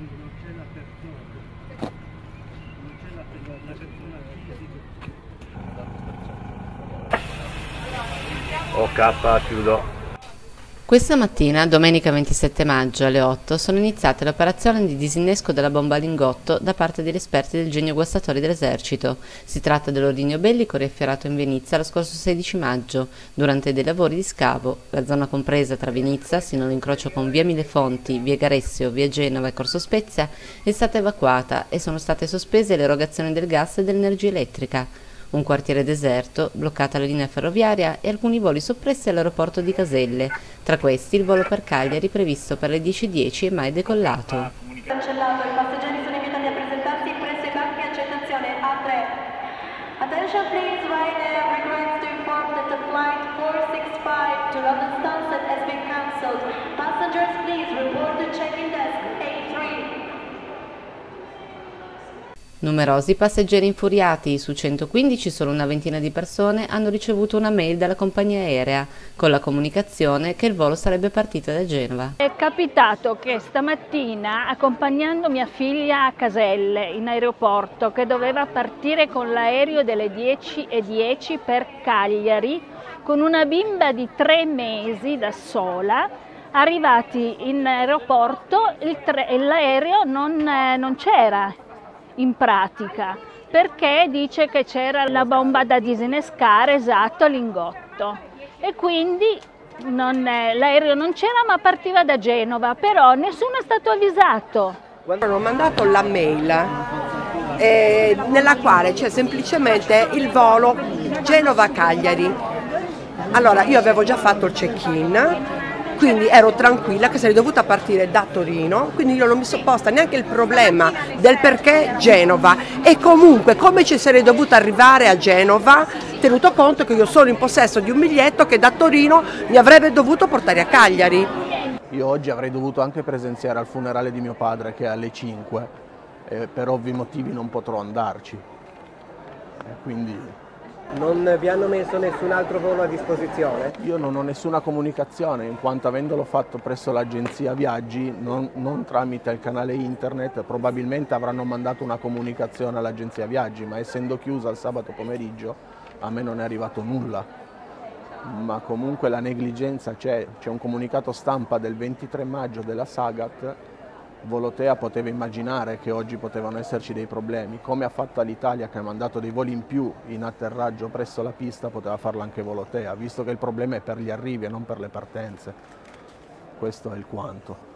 non c'è la persona, non c'è la persona che Ok, chiudo. Questa mattina, domenica 27 maggio alle 8, sono iniziate le operazioni di disinnesco della bomba a lingotto da parte degli esperti del Genio Guastatori dell'Esercito. Si tratta dell'ordigno bellico riaffierato in Venezia lo scorso 16 maggio, durante dei lavori di scavo. La zona compresa tra Venezia, sino all'incrocio con via Millefonti, via Garessio, via Genova e Corso Spezia, è stata evacuata e sono state sospese le erogazioni del gas e dell'energia elettrica. Un quartiere deserto, bloccata la linea ferroviaria e alcuni voli soppressi all'aeroporto di Caselle. Tra questi il volo per Cagliari previsto per le 10:10 è mai decollato. Cancellato, i passeggeri sono invitati a presentarsi presso i banchi accettazione A3. Attention please, Ryanair regrets to inform that the flight 465 to London Stansted has been cancelled. Passengers please report to check-in desk A3. Numerosi passeggeri infuriati, su 115 solo una ventina di persone hanno ricevuto una mail dalla compagnia aerea con la comunicazione che il volo sarebbe partito da Genova. È capitato che stamattina, accompagnando mia figlia a Caselle in aeroporto, che doveva partire con l'aereo delle 10:10 per Cagliari, con una bimba di 3 mesi da sola, arrivati in aeroporto l'aereo non c'era in pratica, perché dice che c'era la bomba da disinnescare, esatto, a lingotto, e quindi l'aereo non c'era ma partiva da Genova, però nessuno è stato avvisato. Hanno mandato la mail nella quale c'è semplicemente il volo Genova-Cagliari. Allora io avevo già fatto il check-in, quindi ero tranquilla che sarei dovuta partire da Torino, quindi io non mi sono posta neanche il problema del perché Genova, e comunque come ci sarei dovuta arrivare a Genova, tenuto conto che io sono in possesso di un biglietto che da Torino mi avrebbe dovuto portare a Cagliari. Io oggi avrei dovuto anche presenziare al funerale di mio padre, che è alle 5, e per ovvi motivi non potrò andarci. Quindi non vi hanno messo nessun altro volo a disposizione? io non ho nessuna comunicazione, in quanto avendolo fatto presso l'agenzia viaggi, non tramite il canale internet, probabilmente avranno mandato una comunicazione all'agenzia viaggi, ma essendo chiusa il sabato pomeriggio a me non è arrivato nulla. Ma comunque la negligenza c'è un comunicato stampa del 23 maggio della Sagat. Volotea poteva immaginare che oggi potevano esserci dei problemi, come ha fatto l'Italia che ha mandato dei voli in più in atterraggio presso la pista, poteva farlo anche Volotea, visto che il problema è per gli arrivi e non per le partenze. Questo è il quanto.